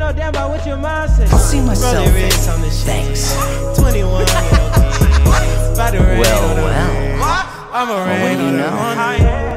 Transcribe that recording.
no damn about what your mom said. I see myself in thanks. 21 with no kids. About to rain on the Well, I'm a rain what do you on the know? honey.